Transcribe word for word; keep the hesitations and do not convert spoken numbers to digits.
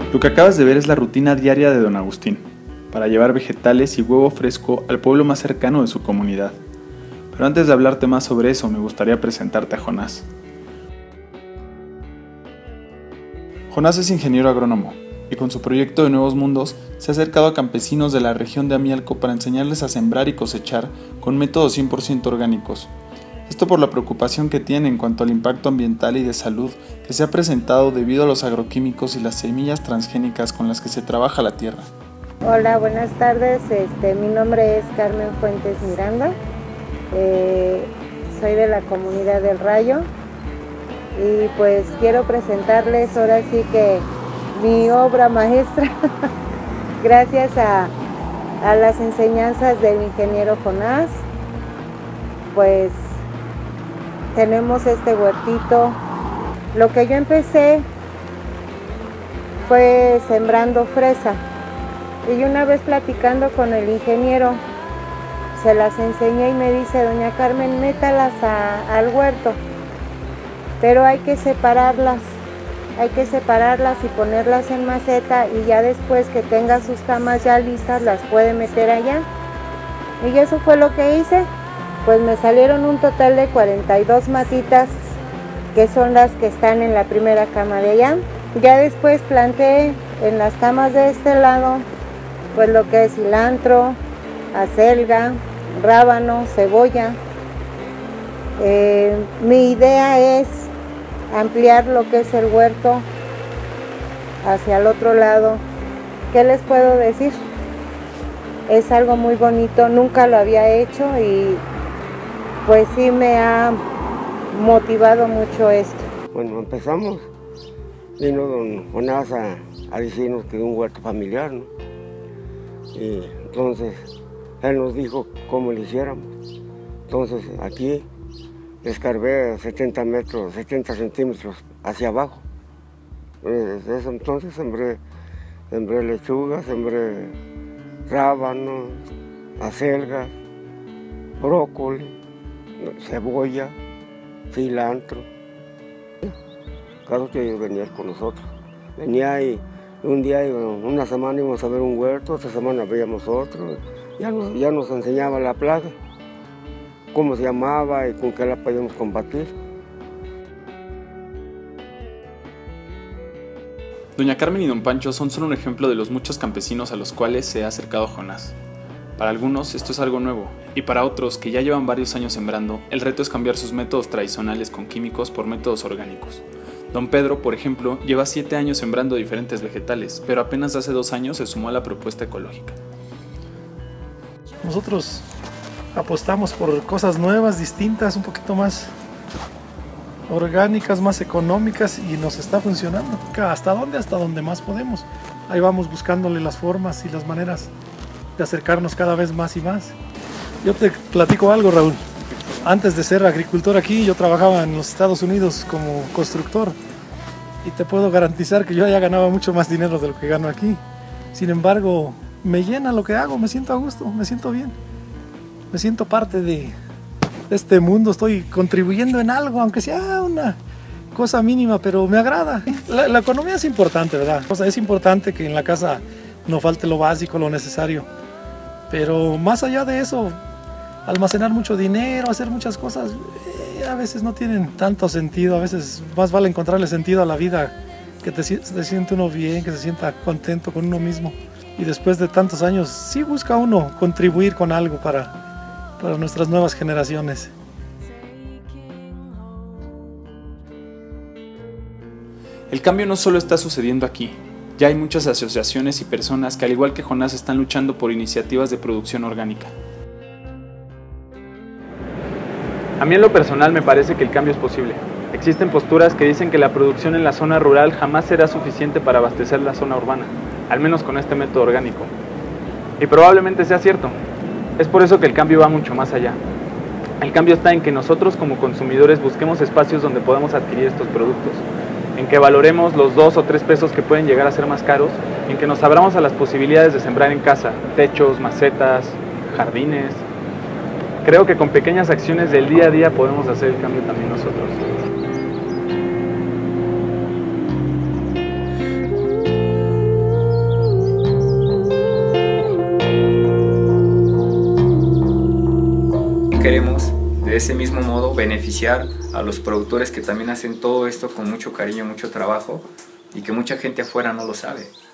Lo que acabas de ver es la rutina diaria de don Agustín, para llevar vegetales y huevo fresco al pueblo más cercano de su comunidad. Pero antes de hablarte más sobre eso, me gustaría presentarte a Jonás. Jonás es ingeniero agrónomo, y con su proyecto de Nuevos Mundos se ha acercado a campesinos de la región de Amialco para enseñarles a sembrar y cosechar con métodos cien por ciento orgánicos. Esto por la preocupación que tiene en cuanto al impacto ambiental y de salud que se ha presentado debido a los agroquímicos y las semillas transgénicas con las que se trabaja la tierra. Hola, buenas tardes. Este, mi nombre es Carmen Fuentes Miranda. Eh, soy de la comunidad del Rayo y pues quiero presentarles ahora sí que mi obra maestra gracias a, a las enseñanzas del ingeniero Jonás. Pues tenemos este huertito. Lo que yo empecé fue sembrando fresa y una vez platicando con el ingeniero se las enseñé y me dice: doña Carmen, métalas a, al huerto, pero hay que separarlas, hay que separarlas y ponerlas en maceta y ya después que tenga sus camas ya listas las puede meter allá. Y eso fue lo que hice. Pues me salieron un total de cuarenta y dos matitas, que son las que están en la primera cama de allá. Ya después planté en las camas de este lado, pues lo que es cilantro, acelga, rábano, cebolla. Eh, mi idea es ampliar lo que es el huerto hacia el otro lado. ¿Qué les puedo decir? Es algo muy bonito, nunca lo había hecho y pues sí me ha motivado mucho esto. Bueno, empezamos, vino don Jonás a, a decirnos que un huerto familiar, ¿no? Y entonces él nos dijo cómo lo hiciéramos. Entonces aquí escarbé setenta metros, setenta centímetros hacia abajo. Desde eso entonces sembré, sembré lechuga, sembré rábano, acelgas, brócoli, cebolla, cilantro. Claro que ellos venían con nosotros. Venía y un día, una semana íbamos a ver un huerto, otra semana veíamos otro. Ya nos, ya nos enseñaba la plaga, cómo se llamaba y con qué la podíamos combatir. Doña Carmen y don Pancho son solo un ejemplo de los muchos campesinos a los cuales se ha acercado Jonás. Para algunos esto es algo nuevo, y para otros que ya llevan varios años sembrando, el reto es cambiar sus métodos tradicionales con químicos por métodos orgánicos. Don Pedro, por ejemplo, lleva siete años sembrando diferentes vegetales, pero apenas hace dos años se sumó a la propuesta ecológica. Nosotros apostamos por cosas nuevas, distintas, un poquito más orgánicas, más económicas, y nos está funcionando. ¿Hasta dónde? Hasta donde más podemos. Ahí vamos buscándole las formas y las maneras de acercarnos cada vez más y más. Yo te platico algo, Raúl. Antes de ser agricultor aquí, yo trabajaba en los Estados Unidos como constructor y te puedo garantizar que yo ya ganaba mucho más dinero de lo que gano aquí. Sin embargo, me llena lo que hago, me siento a gusto, me siento bien, me siento parte de, de este mundo, estoy contribuyendo en algo, aunque sea una cosa mínima, pero me agrada. La, la economía es importante, ¿verdad? O sea, es importante que en la casa no falte lo básico, lo necesario. Pero más allá de eso, almacenar mucho dinero, hacer muchas cosas, eh, a veces no tienen tanto sentido. A veces más vale encontrarle sentido a la vida, que te, se siente uno bien, que se sienta contento con uno mismo. Y después de tantos años, sí busca uno contribuir con algo para, para nuestras nuevas generaciones. El cambio no solo está sucediendo aquí. Ya hay muchas asociaciones y personas que, al igual que Jonás, están luchando por iniciativas de producción orgánica. A mí en lo personal me parece que el cambio es posible. Existen posturas que dicen que la producción en la zona rural jamás será suficiente para abastecer la zona urbana, al menos con este método orgánico. Y probablemente sea cierto. Es por eso que el cambio va mucho más allá. El cambio está en que nosotros como consumidores busquemos espacios donde podamos adquirir estos productos, en que valoremos los dos o tres pesos que pueden llegar a ser más caros, en que nos abramos a las posibilidades de sembrar en casa, techos, macetas, jardines. Creo que con pequeñas acciones del día a día podemos hacer el cambio también nosotros. también queremos de ese mismo modo beneficiar a los productores que también hacen todo esto con mucho cariño, mucho trabajo y que mucha gente afuera no lo sabe.